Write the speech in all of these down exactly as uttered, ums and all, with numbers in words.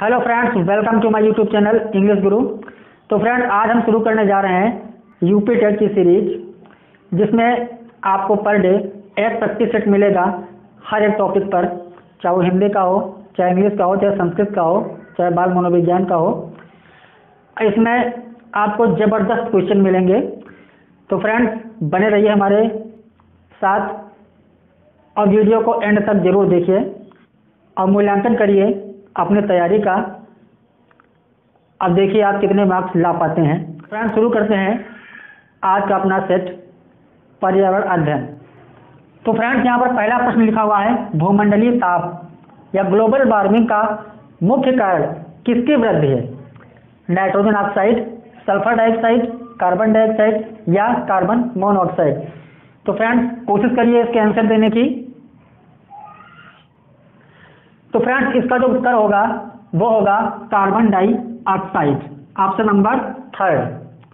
Hello friends, welcome to my YouTube channel English Guru. तो friends, आज हम शुरू करने जा रहे हैं यूपी टेट की सीरीज, जिसमें आपको पर डे एक प्रैक्टिस सेट मिलेगा हर एक टॉपिक पर, चाहे वो हिंदी का हो, चाहे इंग्लिश का हो, चाहे संस्कृत का हो, चाहे बाल मनोविज्ञान का हो। इसमें आपको ज़बरदस्त क्वेश्चन मिलेंगे। तो फ्रेंड्स, बने रहिए हमारे साथ और वीडियो को एंड तक जरूर देखिए और मूल्यांकन करिए अपनी तैयारी का। अब देखिए आप कितने मार्क्स ला पाते हैं। फ्रेंड्स, शुरू करते हैं आज का अपना सेट पर्यावरण अध्ययन। तो फ्रेंड्स, यहाँ पर पहला प्रश्न लिखा हुआ है, भूमंडलीय ताप या ग्लोबल वार्मिंग का मुख्य कारण किसकी वृद्धि है? Nitrogen oxide, sulphur dioxide, carbon dioxide या कार्बन मोनोऑक्साइड? तो फ्रेंड्स, कोशिश करिए इसके आंसर देने की। तो फ्रेंड्स, इसका जो उत्तर होगा वो होगा carbon dioxide, option number third.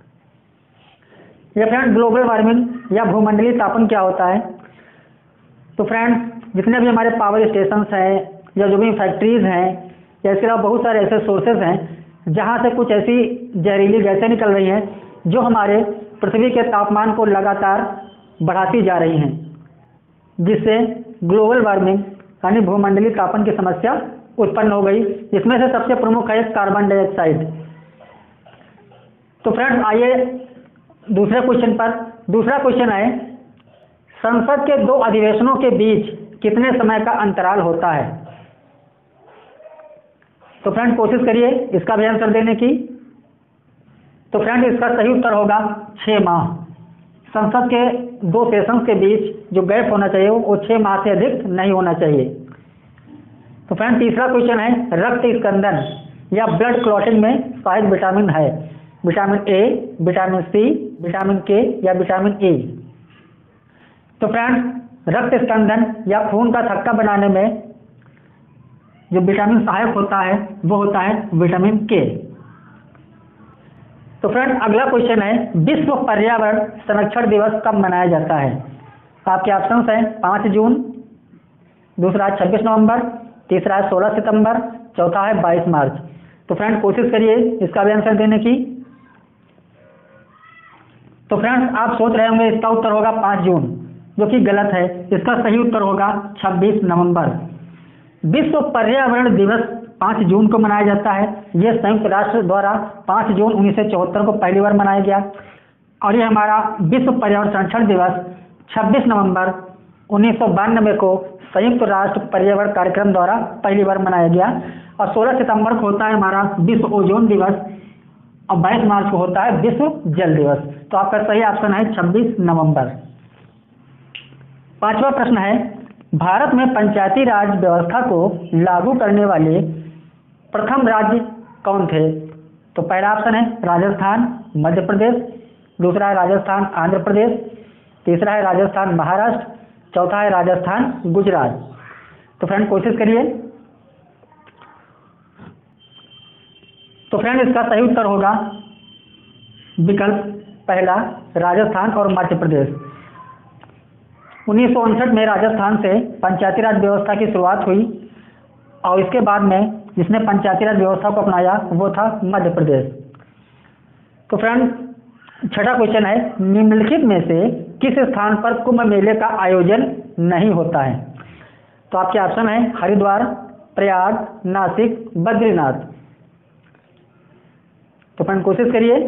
ये फ्रेंड्स, ग्लोबल वार्मिंग या भूमंडलीय तापन क्या होता है? तो फ्रेंड्स, जितने भी हमारे पावर स्टेशंस हैं या जो भी फैक्ट्रीज हैं या इसके अलावा बहुत सारे ऐसे सोर्सेज हैं जहाँ से कुछ ऐसी जहरीली गैसें निकल रही हैं जो हमारे पृथ्वी के तापमान को लगातार बढ़ाती जा रही हैं, जिससे ग्लोबल वार्मिंग यानी भूमंडलीय तापन की समस्या उत्पन्न हो गई। इसमें से सबसे प्रमुख है कार्बन डाइऑक्साइड। तो फ्रेंड्स, आइए दूसरे क्वेश्चन पर। दूसरा क्वेश्चन है, संसद के दो अधिवेशनों के बीच कितने समय का अंतराल होता है? तो फ्रेंड, कोशिश करिए इसका भी आंसर देने की। तो फ्रेंड, इसका सही उत्तर होगा छः माह। संसद के दो सेशंस के बीच जो गैप होना चाहिए वो छः माह से अधिक नहीं होना चाहिए। तो फ्रेंड, तीसरा क्वेश्चन है, रक्त स्कंदन या ब्लड क्लॉटिंग में सहायक विटामिन है? Vitamin A, vitamin C, vitamin K या विटामिन ए? तो फ्रेंड्स, रक्त स्कंदन या खून का थक्का बनाने में जो विटामिन सहायक होता है वो होता है विटामिन के। तो फ्रेंड्स, अगला क्वेश्चन है, विश्व पर्यावरण संरक्षण दिवस कब मनाया जाता है? आपके ऑप्शंस हैं पाँच जून, दूसरा है छब्बीस नवंबर, तीसरा है सोलह सितंबर, चौथा है बाईस मार्च। तो फ्रेंड्स, कोशिश करिए इसका भी आंसर देने की। तो फ्रेंड्स, आप सोच रहे होंगे इसका उत्तर होगा पाँच जून, जो कि गलत है। इसका सही उत्तर होगा छब्बीस नवंबर। विश्व पर्यावरण दिवस पाँच जून को मनाया जाता है। यह संयुक्त राष्ट्र द्वारा पाँच जून उन्नीस सौ चौहत्तर को पहली बार मनाया गया और ये हमारा विश्व पर्यावरण संरक्षण दिवस छब्बीस नवंबर उन्नीस सौ बानवे को संयुक्त राष्ट्र पर्यावरण कार्यक्रम द्वारा पहली बार मनाया गया। और सोलह सितंबर को होता है हमारा विश्व ओजोन दिवस और बाईस मार्च को होता है विश्व जल दिवस। तो आपका सही ऑप्शन है छब्बीस नवंबर। पांचवा प्रश्न है, भारत में पंचायती राज व्यवस्था को लागू करने वाले प्रथम राज्य कौन थे? तो पहला ऑप्शन है राजस्थान, मध्य प्रदेश, दूसरा है राजस्थान आंध्र प्रदेश, तीसरा है राजस्थान महाराष्ट्र, चौथा है राजस्थान गुजरात। तो फ्रेंड, कोशिश करिए। तो फ्रेंड, इसका सही उत्तर होगा विकल्प पहला, राजस्थान और मध्य प्रदेश। उन्नीस सौ उनसठ में राजस्थान से पंचायती राज व्यवस्था की शुरुआत हुई और इसके बाद में जिसने पंचायती राज व्यवस्था को अपनाया वो था मध्य प्रदेश। तो फ्रेंड, छठा क्वेश्चन है, निम्नलिखित में से किस स्थान पर कुंभ मेले का आयोजन नहीं होता है? तो आपके ऑप्शन है हरिद्वार, प्रयाग, नासिक, बद्रीनाथ। तो फ्रेंड, कोशिश करिए।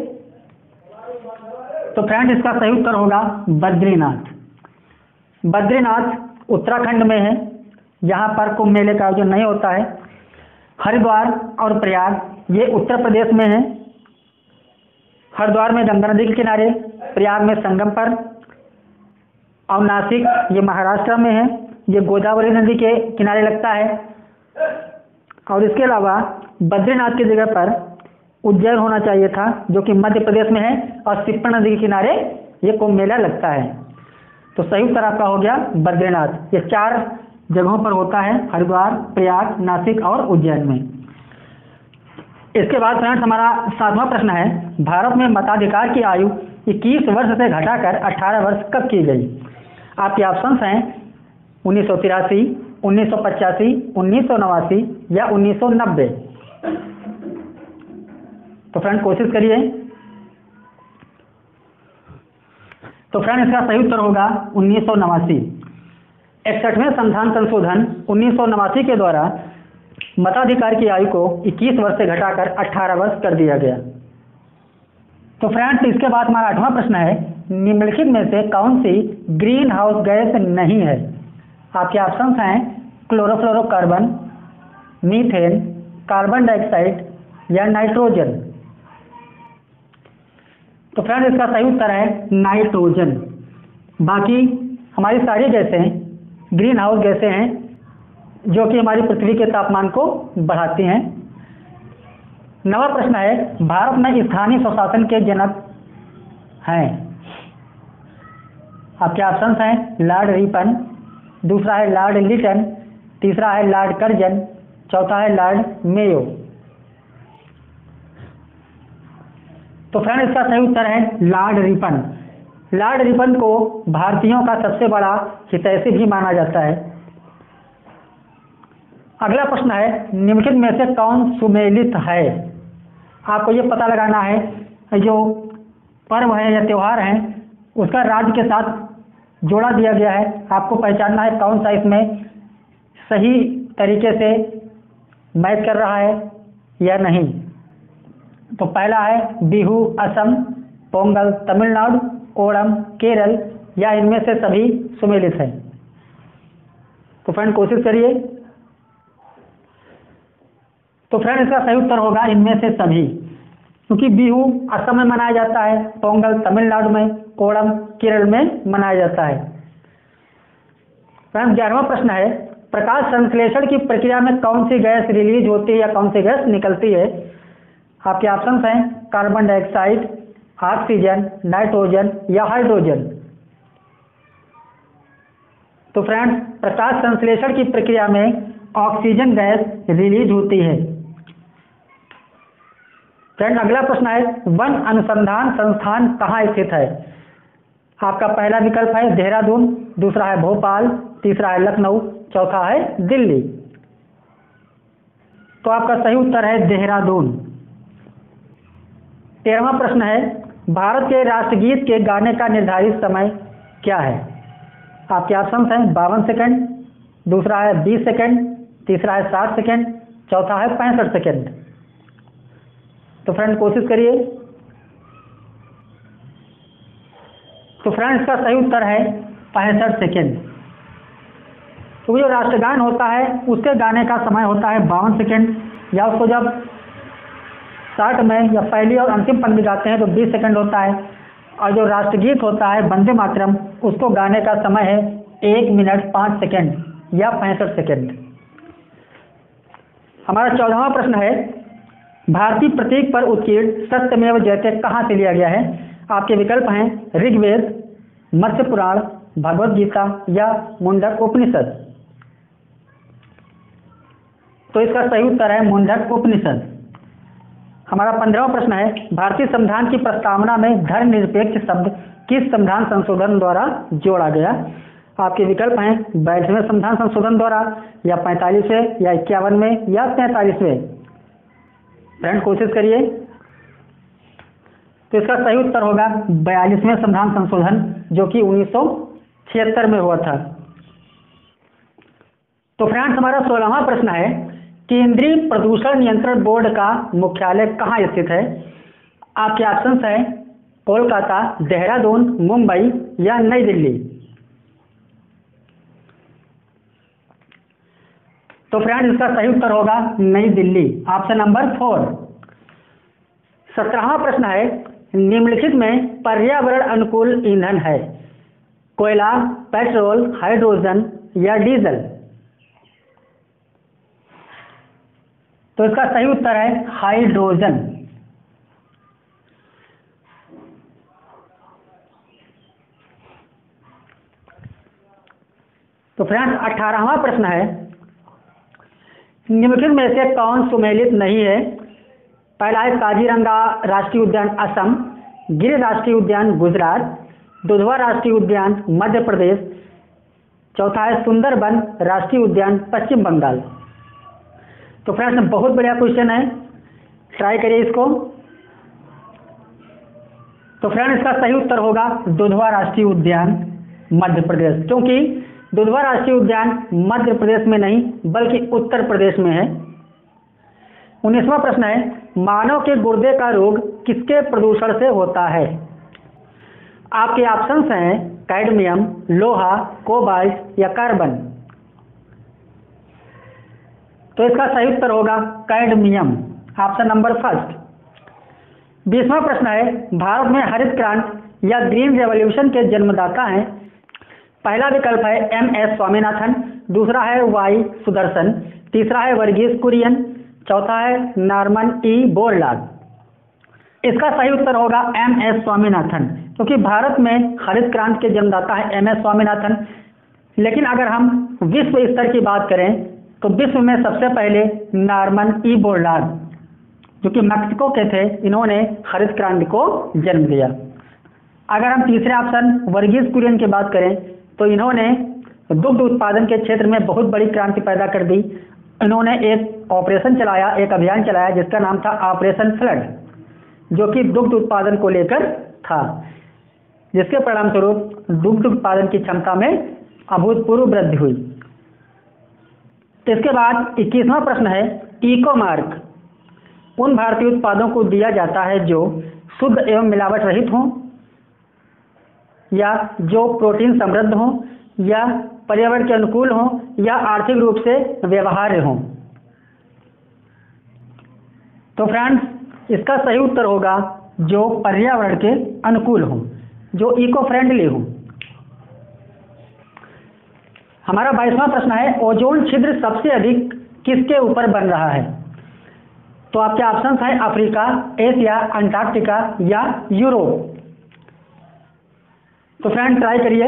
तो फ्रेंड, इसका सही उत्तर होगा बद्रीनाथ। बद्रीनाथ उत्तराखंड में है, यहाँ पर कुंभ मेले का आयोजन नहीं होता है। हरिद्वार और प्रयाग ये उत्तर प्रदेश में है। हरिद्वार में गंगा नदी के किनारे, प्रयाग में संगम पर और नासिक ये महाराष्ट्र में है, ये गोदावरी नदी के किनारे लगता है। और इसके अलावा बद्रीनाथ की जगह पर उज्जैन होना चाहिए था, जो कि मध्य प्रदेश में है और सिप्पन नदी के किनारे ये कुंभ मेला लगता है। तो सही उत्तर आपका हो गया बद्रीनाथ। ये चार जगहों पर होता है, हरिद्वार, प्रयाग, नासिक और उज्जैन में। इसके बाद फ्रेंड्स, हमारा सातवां प्रश्न है, भारत में मताधिकार की आयु इक्कीस वर्ष से घटाकर अठारह वर्ष कब की गई? आपके ऑप्शंस हैं उन्नीस सौ तिरासी, उन्नीस सौ पचासी, उन्नीस सौ नवासी या उन्नीस सौ नब्बे। तो फ्रेंड कोशिश करिए। तो फ्रेंड इसका सही उत्तर होगा उन्नीस सौ नवासी। इकसठवें संविधान संशोधन उन्नीस सौ नवासी के द्वारा मताधिकार की आयु को इक्कीस वर्ष से घटाकर अठारह वर्ष कर दिया गया। तो फ्रेंड्स इसके बाद हमारा आठवां प्रश्न है, निम्नलिखित में से कौन सी ग्रीन हाउस गैस नहीं है? आपके ऑप्शंस हैं क्लोरोफ्लोरोकार्बन, मीथेन, कार्बन डाइऑक्साइड या नाइट्रोजन। तो फ्रेंड इसका सही उत्तर है नाइट्रोजन। बाकी हमारी सारी गैसें ग्रीन हाउस गैसें हैं जो कि हमारी पृथ्वी के तापमान को बढ़ाती हैं। नवा प्रश्न है, भारत में स्थानीय स्वशासन के जनक हैं। आपके ऑप्शंस हैं लॉर्ड रिपन, दूसरा है लॉर्ड लिटन, तीसरा है लॉर्ड कर्जन, चौथा है लॉर्ड मेयो। तो फ्रेंड इसका सही उत्तर है लॉर्ड रिपन। लॉर्ड रिपन को भारतीयों का सबसे बड़ा हितैषी भी माना जाता है। अगला प्रश्न है, निम्नलिखित में से कौन सुमेलित है? आपको ये पता लगाना है जो पर्व है या त्यौहार है उसका राज्य के साथ जोड़ा दिया गया है। आपको पहचानना है कौन सा इसमें सही तरीके से मैच कर रहा है या नहीं। तो पहला है बिहू असम, पोंगल तमिलनाडु, ओणम केरल या इनमें से सभी सुमेलित है। तो फ्रेंड कोशिश करिए। तो फ्रेंड इसका सही उत्तर होगा इनमें से सभी, क्योंकि बिहू असम में मनाया जाता है, पोंगल तमिलनाडु में, ओणम केरल में मनाया जाता है। फ्रेंड ग्यारहवां प्रश्न है, प्रकाश संश्लेषण की प्रक्रिया में कौन सी गैस रिलीज होती है या कौन सी गैस निकलती है? आपके ऑप्शंस हैं कार्बन डाइऑक्साइड, ऑक्सीजन, नाइट्रोजन या हाइड्रोजन। तो फ्रेंड्स प्रकाश संश्लेषण की प्रक्रिया में ऑक्सीजन गैस रिलीज होती है। फ्रेंड अगला प्रश्न है, वन अनुसंधान संस्थान कहाँ स्थित है? आपका पहला विकल्प है देहरादून, दूसरा है भोपाल, तीसरा है लखनऊ, चौथा है दिल्ली। तो आपका सही उत्तर है देहरादून। तेरहवां प्रश्न है, भारत के राष्ट्रगीत के गाने का निर्धारित समय क्या है? आपके ऑप्शंस हैं बावन सेकंड, दूसरा है बीस सेकंड, तीसरा है साठ सेकंड, चौथा है पैंसठ सेकंड। तो फ्रेंड कोशिश करिए। तो फ्रेंड इसका सही उत्तर है पैंसठ सेकंड। तो जो राष्ट्रगान होता है उसके गाने का समय होता है बावन सेकंड, या उसको जब साठ में या पहली और अंतिम पंक्ति गाते हैं तो बीस सेकंड होता है, और जो राष्ट्रगीत होता है वंदे मातरम उसको गाने का समय है एक मिनट पाँच सेकंड या पैंसठ सेकंड। हमारा चौदहवां प्रश्न है, भारतीय प्रतीक पर उत्कीर्ण सत्यमेव जयते कहाँ से लिया गया है? आपके विकल्प हैं ऋग्वेद, मत्स्य पुराण, भगवद गीता या मुंडक उपनिषद। तो इसका सही उत्तर है मुंडक उपनिषद। हमारा पंद्रहवां प्रश्न है, भारतीय संविधान की प्रस्तावना में धर्मनिरपेक्ष शब्द किस संविधान संशोधन द्वारा जोड़ा गया? आपके विकल्प हैं बैठवें संविधान संशोधन द्वारा या पैंतालीसवें या इक्यावन में या तैंतालीसवें। फ्रेंड कोशिश करिए। तो इसका सही उत्तर होगा बयालीसवें संविधान संशोधन जो कि उन्नीस सौ छिहत्तर में हुआ था। तो फ्रेंड्स हमारा सोलहवां प्रश्न है, केंद्रीय प्रदूषण नियंत्रण बोर्ड का मुख्यालय कहाँ स्थित है? आपके ऑप्शंस हैं कोलकाता, देहरादून, मुंबई या नई दिल्ली। तो फ्रेंड्स इसका सही उत्तर होगा New Delhi, option number four. सत्रहवां प्रश्न है, निम्नलिखित में पर्यावरण अनुकूल ईंधन है? कोयला, पेट्रोल, हाइड्रोजन या डीजल। तो इसका सही उत्तर है हाइड्रोजन। तो फ्रेंड्स अठारहवां प्रश्न है, निम्नलिखित में से कौन सुमेलित नहीं है? पहला है काजीरंगा राष्ट्रीय उद्यान असम, गिर राष्ट्रीय उद्यान गुजरात, दुधवा राष्ट्रीय उद्यान मध्य प्रदेश, चौथा है सुंदरबन राष्ट्रीय उद्यान पश्चिम बंगाल। तो फ्रेंड्स बहुत बढ़िया क्वेश्चन है, ट्राई करिए इसको। तो फ्रेंड इसका सही उत्तर होगा दुधवा राष्ट्रीय उद्यान मध्य प्रदेश, क्योंकि दुधवा राष्ट्रीय उद्यान मध्य प्रदेश में नहीं बल्कि उत्तर प्रदेश में है। उन्नीसवां प्रश्न है, मानव के गुर्दे का रोग किसके प्रदूषण से होता है? आपके ऑप्शंस हैं कैडमियम, लोहा, कोबाल्ट या कार्बन। तो इसका सही उत्तर होगा कैडमियम, ऑप्शन नंबर फर्स्ट। बीसवां प्रश्न है, भारत में हरित क्रांति या ग्रीन रेवोल्यूशन के जन्मदाता हैं? पहला विकल्प है एम एस स्वामीनाथन, दूसरा है वाई सुदर्शन, तीसरा है वर्गीस कुरियन, चौथा है नॉर्मन ई बोरलॉग। इसका सही उत्तर होगा एम एस स्वामीनाथन, क्योंकि भारत में हरित क्रांति के जन्मदाता है एम एस स्वामीनाथन। लेकिन अगर हम विश्व स्तर की बात करें तो विश्व में सबसे पहले नॉर्मन ई बोरलॉग, जो कि मैक्सिको के थे, इन्होंने हरित क्रांति को जन्म दिया। अगर हम तीसरे ऑप्शन वर्गीस कुरियन की बात करें तो इन्होंने दुग्ध उत्पादन के क्षेत्र में बहुत बड़ी क्रांति पैदा कर दी। इन्होंने एक ऑपरेशन चलाया, एक अभियान चलाया जिसका नाम था ऑपरेशन फ्लड, जो कि दुग्ध उत्पादन को लेकर था, जिसके परिणाम स्वरूप दुग्ध उत्पादन की क्षमता में अभूतपूर्व वृद्धि हुई। इसके बाद इक्कीसवां प्रश्न है, इको मार्क उन भारतीय उत्पादों को दिया जाता है जो शुद्ध एवं मिलावट रहित हों, या जो प्रोटीन समृद्ध हों, या पर्यावरण के अनुकूल हों, या आर्थिक रूप से व्यवहार्य हों। तो फ्रेंड्स इसका सही उत्तर होगा जो पर्यावरण के अनुकूल हों, जो इको फ्रेंडली हों। हमारा बाईसवां प्रश्न है, ओजोन छिद्र सबसे अधिक किसके ऊपर बन रहा है? तो आपके ऑप्शन है अफ्रीका, एशिया, अंटार्कटिका या यूरोप। तो फ्रेंड ट्राई करिए।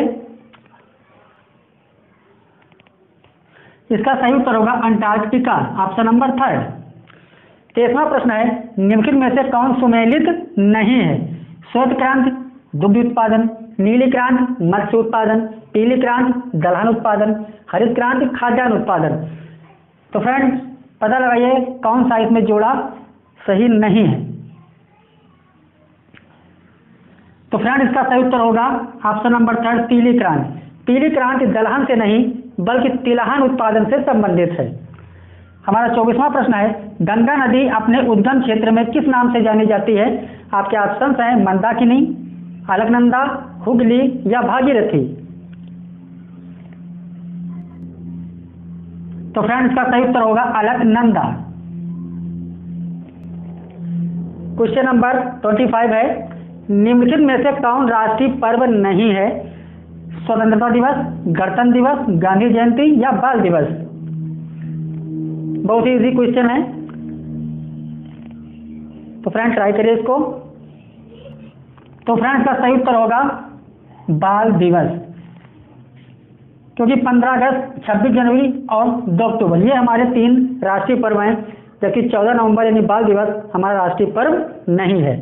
इसका सही उत्तर होगा अंटार्कटिका, ऑप्शन नंबर थर्ड। तेईसवां प्रश्न है, निम्नलिखित में से कौन सुमेलित नहीं है? श्वेत क्रांति दुग्ध उत्पादन, नीली क्रांति मत्स्य उत्पादन, पीली क्रांति दलहन उत्पादन, हरित क्रांति खाद्यान्न उत्पादन। तो फ्रेंड्स पता लगाइए कौन सा इसमें जोड़ा सही नहीं है। तो फ्रेंड इसका सही उत्तर होगा ऑप्शन नंबर थर्ड पीली क्रांति। पीली क्रांति दलहन से नहीं बल्कि तिलहन उत्पादन से संबंधित है। हमारा चौबीसवां प्रश्न है, गंगा नदी अपने उद्गम क्षेत्र में किस नाम से जानी जाती है? आपके ऑप्शंस हैं मंदाकिनी, अलकनंदा, हुगली या भागीरथी। तो फ्रेंड इसका सही उत्तर होगा अलकनंदा। क्वेश्चन नंबर पच्चीस है, निम्नलिखित में से कौन राष्ट्रीय पर्व नहीं है? स्वतंत्रता दिवस, गणतंत्र दिवस, गांधी जयंती या बाल दिवस। बहुत ही इजी क्वेश्चन है, तो फ्रेंड्स ट्राई करिए इसको। तो फ्रेंड्स का सही उत्तर होगा बाल दिवस, क्योंकि पंद्रह अगस्त, छब्बीस जनवरी और दो अक्टूबर ये हमारे तीन राष्ट्रीय पर्व हैं, जबकि चौदह नवंबर यानी बाल दिवस हमारा राष्ट्रीय पर्व नहीं है।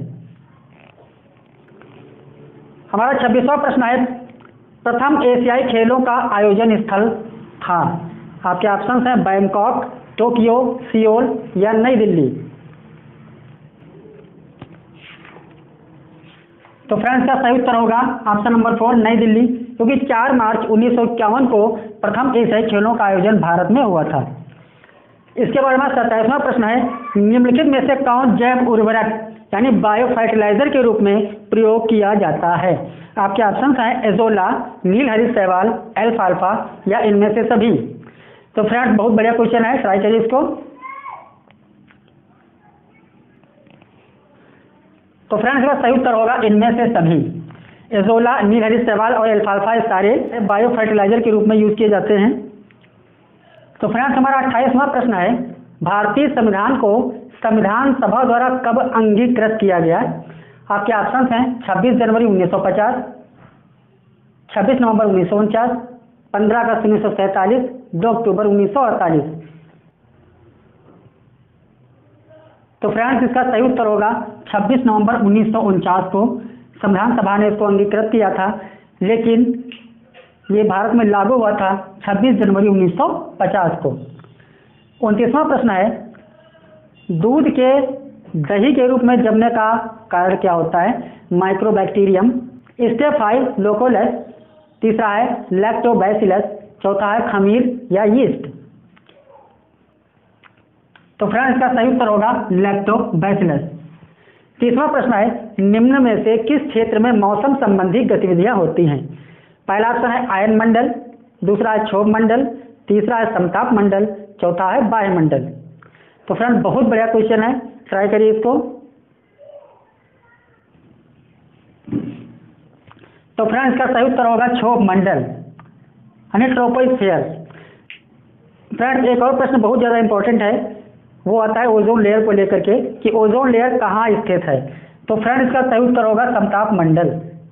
हमारा छब्बीसवां प्रश्न है, प्रथम एशियाई खेलों का आयोजन स्थल था? आपके ऑप्शंस हैं बैंकॉक, टोक्यो, सियोल या नई दिल्ली। तो फ्रेंड्स का सही उत्तर होगा ऑप्शन नंबर फोर नई दिल्ली, क्योंकि चार मार्च उन्नीस सौ इक्यावन को प्रथम एशियाई खेलों का आयोजन भारत में हुआ था। इसके बारे में सत्ताईसवां प्रश्न है, निम्नलिखित में से कौन जैव उर्वरक यानी बायो फर्टिलाइजर के रूप में प्रयोग किया जाता है? आपके ऑप्शंस हैं एजोला, नील हरित शैवाल, एल्फाल्फा या इनमें से सभी। तो फ्रेंड्स बहुत बढ़िया क्वेश्चन है, ट्राई करिए इसको। तो फ्रेंड्स इसका सही उत्तर होगा इनमें से सभी। एजोला, नील हरित शैवाल और एल्फाल्फा ये सारे बायो फर्टिलाइजर के रूप में यूज किए जाते हैं। तो फ्रेंड्स हमारा अट्ठाईसवां प्रश्न है, भारतीय संविधान को संविधान सभा द्वारा कब अंगीकृत किया गया? आपके ऑप्शन हैं छब्बीस जनवरी उन्नीस सौ पचास, छब्बीस नवंबर उन्नीस सौ उनचास, पंद्रह अगस्त उन्नीस सौ सैंतालीस, दो अक्टूबर उन्नीस सौ अड़तालीस। तो फ्रेंड्स इसका सही उत्तर होगा छब्बीस नवंबर उन्नीस सौ उनचास को संविधान सभा ने इसको अंगीकृत किया था, लेकिन ये भारत में लागू हुआ था छब्बीस जनवरी उन्नीस सौ पचास को। उनतीसवां प्रश्न है, दूध के दही के रूप में जमने का कारण क्या होता है? माइक्रोबैक्टीरियम। स्टेफाइलोकोकस। तीसरा है लैक्टोबैसिलस। चौथा है खमीर या यीस्ट। तो फ्रेंड्स इसका सही उत्तर होगा लैक्टोबैसिलस। तीसरा प्रश्न है, निम्न में से किस क्षेत्र में मौसम संबंधी गतिविधियां होती हैं? पहला ऑप्शन है आयन मंडल, दूसरा है क्षोभ मंडल, तीसरा है समताप मंडल, चौथा है वायुमंडल। तो फ्रेंड्स बहुत बढ़िया क्वेश्चन है, ट्राई करिए इसको। तो फ्रेंड्स इसका सही उत्तर होगा क्षोभ मंडल यानी ट्रोपोस्फियर। फ्रेंड्स एक और प्रश्न बहुत ज़्यादा इंपॉर्टेंट है, वो आता है ओजोन लेयर को लेकर के कि ओजोन लेयर कहाँ स्थित है। तो फ्रेंड्स इसका सही उत्तर होगा समताप मंडल।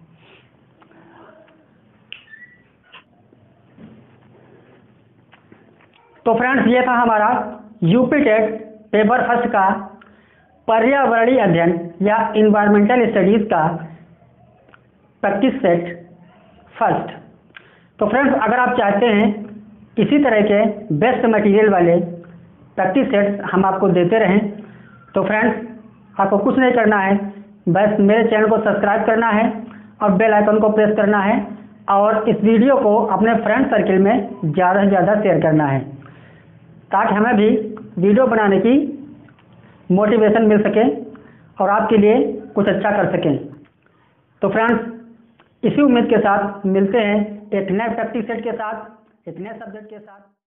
तो फ्रेंड्स ये था हमारा यूपी टेट पेपर फर्स्ट का पर्यावरणीय अध्ययन या इन्वायरमेंटल स्टडीज का प्रैक्टिस सेट फर्स्ट। तो फ्रेंड्स अगर आप चाहते हैं इसी तरह के बेस्ट मटेरियल वाले प्रैक्टिस सेट्स हम आपको देते रहें, तो फ्रेंड्स आपको कुछ नहीं करना है, बस मेरे चैनल को सब्सक्राइब करना है और बेल आइकन को प्रेस करना है और इस वीडियो को अपने फ्रेंड सर्किल में ज़्यादा से ज़्यादा शेयर करना है ताकि हमें भी वीडियो बनाने की मोटिवेशन मिल सके और आपके लिए कुछ अच्छा कर सकें। तो फ्रेंड्स इसी उम्मीद के साथ मिलते हैं एक नए प्रैक्टिस सेट के साथ, एक नए सब्जेक्ट के साथ।